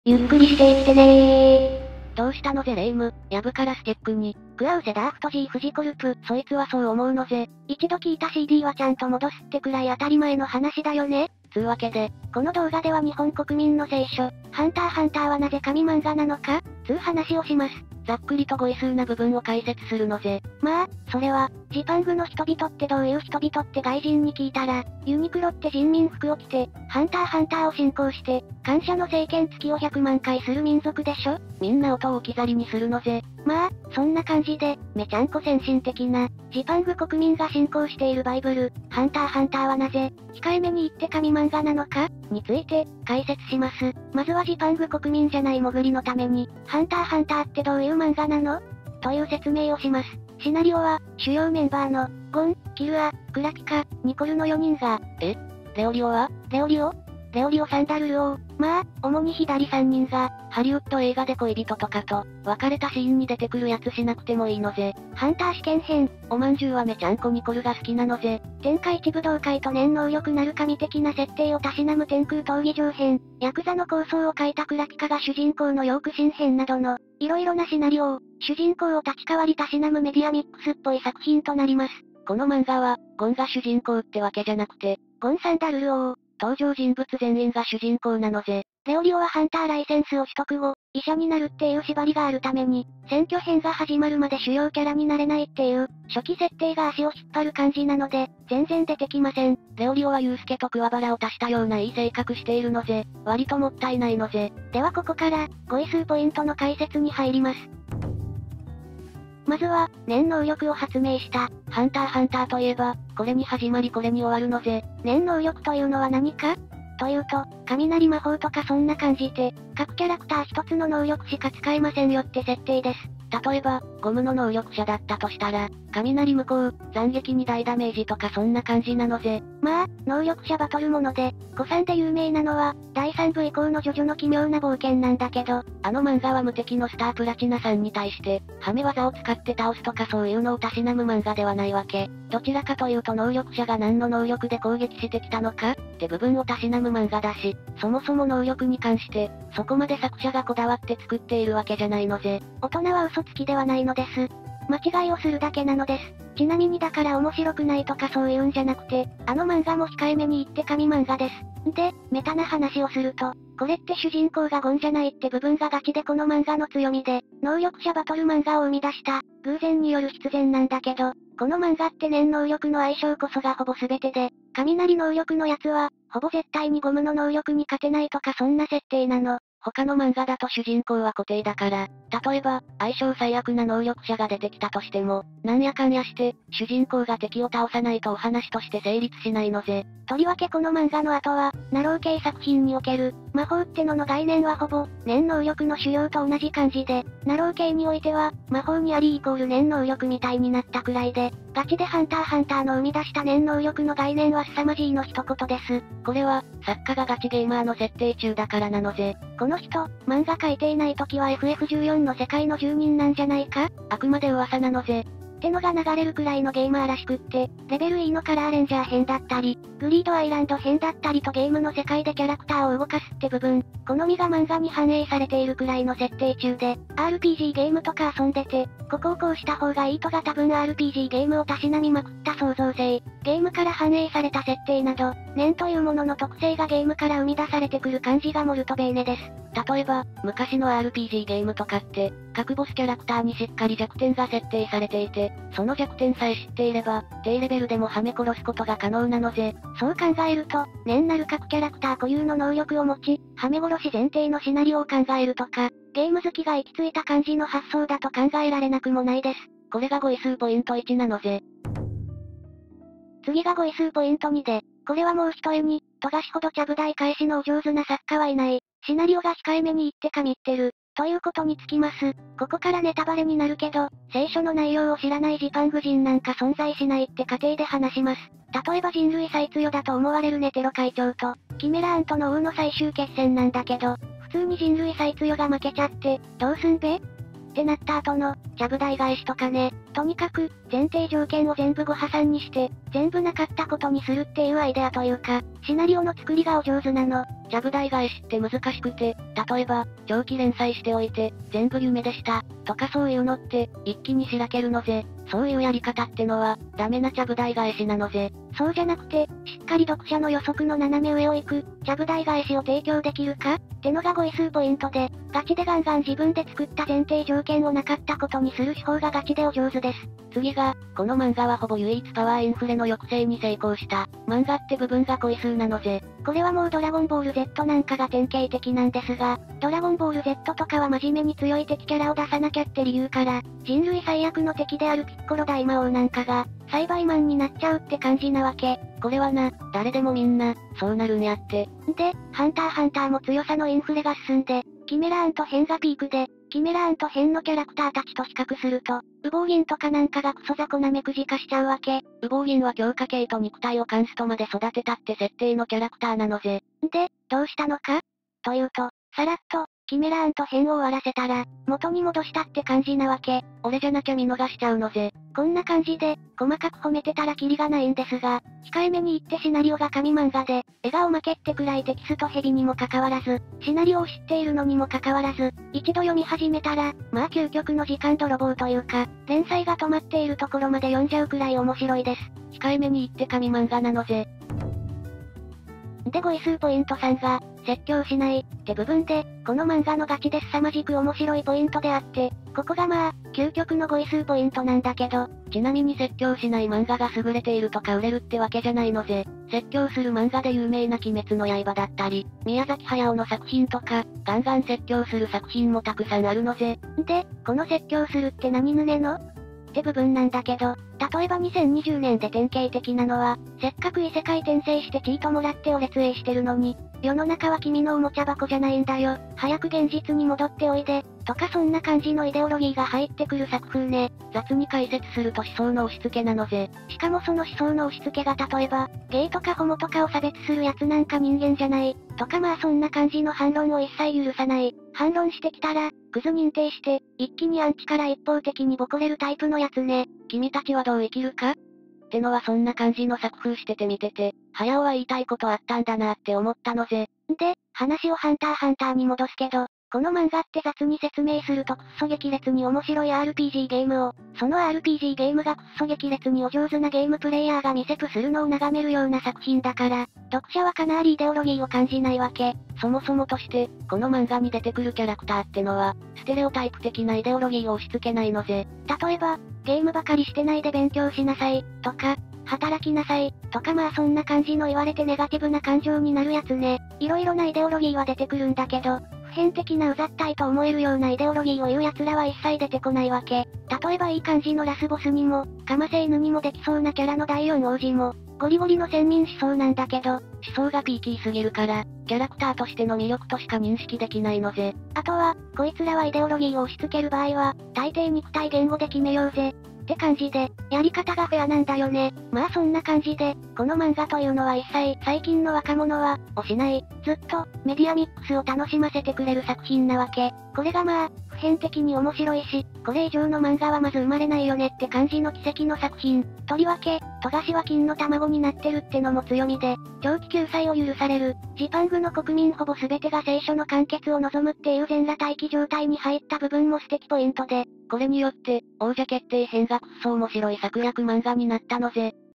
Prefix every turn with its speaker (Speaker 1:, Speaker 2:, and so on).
Speaker 1: ゆっくりしていってね
Speaker 2: ー。どうしたのぜレイム、ヤブからステックに。
Speaker 1: クアウセダーフト G フジコルプ、そいつはそう思うのぜ。一度聞いた CD はちゃんと戻すってくらい当たり前の話だよね。
Speaker 2: つうわけで、
Speaker 1: この動画では日本国民の聖書、ハンターハンターはなぜ神漫画なのか、つう話をします。
Speaker 2: ざっくりと語彙数な部分を解説するのぜ。
Speaker 1: まあ、それは、ジパングの人々ってどういう人々って外人に聞いたら、ユニクロって人民服を着て、ハンターハンターを信仰して、感謝の聖剣付きを100万回する民族でしょ。
Speaker 2: みんな音を置き去りにするのぜ。
Speaker 1: まあ、そんな感じで、めちゃんこ先進的な、ジパング国民が信仰しているバイブル、ハンターハンターはなぜ、控えめに言って神漫画なのか、について、解説します。まずはジパング国民じゃないモグリのために、ハンターハンターってどういう漫画なのという説明をします。シナリオは、主要メンバーの、ゴン、キルア、クラピカ、ニコルの4人が、
Speaker 2: レオリオは
Speaker 1: レオリオサンダルル王。まあ、主に左3人が、
Speaker 2: ハリウッド映画で恋人とかと、別れたシーンに出てくるやつしなくてもいいのぜ。
Speaker 1: ハンター試験編。
Speaker 2: おまんじゅうはめちゃんこニコルが好きなのぜ。
Speaker 1: 天下一武道会と念能力なる神的な設定をたしなむ天空闘技場編。ヤクザの構想を書いたクラピカが主人公のヨーク新編などの、いろいろなシナリオを、主人公を立ち代わりたしなむメディアミックスっぽい作品となります。
Speaker 2: この漫画は、ゴンが主人公ってわけじゃなくて、
Speaker 1: ゴンサンダルル王。
Speaker 2: 登場人物全員が主人公なのぜ。
Speaker 1: レオリオはハンターライセンスを取得後、医者になるっていう縛りがあるために、選挙編が始まるまで主要キャラになれないっていう、初期設定が足を引っ張る感じなので、全然出てきません。
Speaker 2: レオリオはユウスケと桑原を足したようないい性格しているのぜ。割ともったいないのぜ。
Speaker 1: ではここから、語彙数ポイントの解説に入ります。まずは、念能力を発明した。
Speaker 2: ハンターハンターといえば、これに始まりこれに終わるのぜ。
Speaker 1: 念能力というのは何かというと、雷魔法とかそんな感じで、各キャラクター一つの能力しか使えませんよって設定です。
Speaker 2: 例えば、ゴムの能力者だったとしたら、雷無効、斬撃に大ダメージとかそんな感じなのぜ。
Speaker 1: まあ、能力者バトルもので、古参で有名なのは、第3部以降のジョジョの奇妙な冒険なんだけど、
Speaker 2: あの漫画は無敵のスタープラチナさんに対して、ハメ技を使って倒すとかそういうのをたしなむ漫画ではないわけ。どちらかというと能力者が何の能力で攻撃してきたのかって部分をたしなむ漫画だし、そもそも能力に関して、そこまで作者がこだわって作っているわけじゃないのぜ。
Speaker 1: 大人は嘘つきではないのです。間違いをするだけなのです。ちなみにだから面白くないとかそういうんじゃなくて、あの漫画も控えめに言って神漫画です。で、メタな話をすると、これって主人公がゴンじゃないって部分がガチでこの漫画の強みで、能力者バトル漫画を生み出した、偶然による必然なんだけど、この漫画って念能力の相性こそがほぼ全てで、雷能力のやつは、ほぼ絶対にゴムの能力に勝てないとかそんな設定なの。
Speaker 2: 他の漫画だと主人公は固定だから、例えば、相性最悪な能力者が出てきたとしても、なんやかんやして、主人公が敵を倒さないとお話として成立しないのぜ。
Speaker 1: とりわけこの漫画の後は、ナロー系作品における、魔法ってのの概念はほぼ、念能力の主要と同じ感じで、ナロー系においては、魔法にありイコール念能力みたいになったくらいで、ガチでハンターハンターの生み出した念能力の概念は凄まじいの一言です。
Speaker 2: これは、作家がガチゲーマーの設定中だからなのぜ。
Speaker 1: この人、漫画描いていない時は FF14 の世界の住人なんじゃないか？
Speaker 2: あくまで噂なのぜ。
Speaker 1: ってのが流れるくらいのゲーマーらしくって、レベル E のカラーレンジャー編だったり、グリードアイランド編だったりとゲームの世界でキャラクターを動かすって部分、好みが漫画に反映されているくらいの設定中で、RPG ゲームとか遊んでて、ここをこうした方がいいとが多分 RPG ゲームをたしなみまくった創造性、ゲームから反映された設定など、念というものの特性がゲームから生み出されてくる感じがモルトベーネです。
Speaker 2: 例えば、昔の RPG ゲームとかって、各ボスキャラクターにしっかり弱点が設定されていて、その弱点さえ知っていれば、低レベルでもはめ殺すことが可能なのぜ。
Speaker 1: そう考えると、念なる各キャラクター固有の能力を持ち、はめ殺し前提のシナリオを考えるとか、ゲーム好きが行き着いた感じの発想だと考えられなくもないです。
Speaker 2: これが語彙数ポイント1なのぜ。
Speaker 1: 次が語彙数ポイント2で、これはもう一重に、富樫ほどちゃぶ台返しのお上手な作家はいない。シナリオが控えめに言って神ってる。ということにつきます。ここからネタバレになるけど、聖書の内容を知らないジパング人なんか存在しないって過程で話します。例えば人類最強だと思われるネテロ会長と、キメラアントの王の最終決戦なんだけど、普通に人類最強が負けちゃって、どうすんべってなった後の、ちゃぶ台返しとかね。とにかく、前提条件を全部ご破産にして、全部なかったことにするっていうアイデアというか、シナリオの作りがお上手なの。
Speaker 2: ちゃぶ台返しって難しくて、例えば、長期連載しておいて、全部夢でした、とかそういうのって、一気にしらけるのぜ。そういうやり方ってのは、ダメなちゃぶ台返しなのぜ。
Speaker 1: そうじゃなくて、しっかり読者の予測の斜め上を行く、ちゃぶ台返しを提供できるかってのが語彙数ポイントで、ガチでガンガン自分で作った前提条件をなかったことにする手法がガチでお上手です。
Speaker 2: 次が、この漫画はほぼ唯一パワーインフレの抑制に成功した、漫画って部分が語彙数なのぜ。
Speaker 1: これはもうドラゴンボール Z なんかが典型的なんですが、ドラゴンボール Z とかは真面目に強い敵キャラを出さなきゃって理由から、人類最悪の敵であるピッコロ大魔王なんかが、栽培マンになっちゃうって感じなわけ。
Speaker 2: これはな、誰でもみんな、そうなるんやって。
Speaker 1: で、ハンターハンターも強さのインフレが進んで、キメラアント編がピークで、キメラアント編のキャラクターたちと比較すると、羽毛銀とかなんかがクソ雑魚なめくじ化しちゃうわけ。
Speaker 2: 羽毛銀は強化系と肉体をカンストまで育てたって設定のキャラクターなのぜ。
Speaker 1: で、どうしたのかというと、さらっと、キメラアント編を終わらせたら、元に戻したって感じなわけ。
Speaker 2: 俺じゃなきゃ見逃しちゃうのぜ。
Speaker 1: こんな感じで、細かく褒めてたらキリがないんですが、控えめに言ってシナリオが神漫画で、笑顔負けってくらいテキストヘビにもかかわらず、シナリオを知っているのにもかかわらず、一度読み始めたら、まあ究極の時間泥棒というか、連載が止まっているところまで読んじゃうくらい面白いです。
Speaker 2: 控えめに言って神漫画なのぜ。
Speaker 1: で語彙数ポイント3が、説教しない、って部分で、この漫画のガチで凄まじく面白いポイントであって、ここがまあ、究極の語彙数ポイントなんだけど、
Speaker 2: ちなみに説教しない漫画が優れているとか売れるってわけじゃないのぜ。説教する漫画で有名な鬼滅の刃だったり、宮崎駿の作品とか、ガンガン説教する作品もたくさんあるのぜ。
Speaker 1: で、この説教するって何ぬねのって部分なんだけど、例えば2020年で典型的なのは、せっかく異世界転生してチートもらってお列影してるのに、世の中は君のおもちゃ箱じゃないんだよ、早く現実に戻っておいで、とかそんな感じのイデオロギーが入ってくる作風ね。
Speaker 2: 雑に解説すると思想の押し付けなのぜ。
Speaker 1: しかもその思想の押し付けが例えば、ゲイとかホモとかを差別するやつなんか人間じゃない、とかまあそんな感じの反論を一切許さない。反論してきたら、クズ認定して、一気にアンチから一方的にボコれるタイプのやつね。
Speaker 2: 君たちはどう生きるかってのはそんな感じの作風してて見てて、早尾は言いたいことあったんだなって思ったのぜ。
Speaker 1: で、話をハンターハンターに戻すけど、この漫画って雑に説明するとくっそ激烈に面白い RPG ゲームを、その RPG ゲームがくっそ激烈にお上手なゲームプレイヤーが見せプするのを眺めるような作品だから、読者はかなりイデオロギーを感じないわけ。
Speaker 2: そもそもとして、この漫画に出てくるキャラクターってのは、ステレオタイプ的なイデオロギーを押し付けないのぜ。
Speaker 1: 例えば、ゲームばかりしてないで勉強しなさい、とか、働きなさい、とかまあそんな感じの言われてネガティブな感情になるやつね。いろいろなイデオロギーは出てくるんだけど、普遍的なうざったいと思えるようなイデオロギーを言う奴らは一切出てこないわけ。例えばいい感じのラスボスにも、かませ犬にもできそうなキャラの第4王子も、ゴリゴリの先民思想なんだけど、思
Speaker 2: 想がピーキーすぎるから、キャラクターとしての魅力としか認識できないのぜ。
Speaker 1: あとは、こいつらはイデオロギーを押し付ける場合は、大抵肉体言語で決めようぜ。って感じで、やり方がフェアなんだよね。まあそんな感じで、この漫画というのは一切、最近の若者は、推しない、ずっと、メディアミックスを楽しませてくれる作品なわけ。これがまあ、普遍的に面白いし、これ以上の漫画はまず生まれないよねって感じの奇跡の作品。とりわけ、富樫は金の卵になってるってのも強みで、長期救済を許される、ジパングの国民ほぼ全てが聖書の完結を望むっていう全裸待機状態に入った部分も素敵ポイントで、
Speaker 2: これによって、王者決定編がくっそ面白い策略漫画になったのぜ。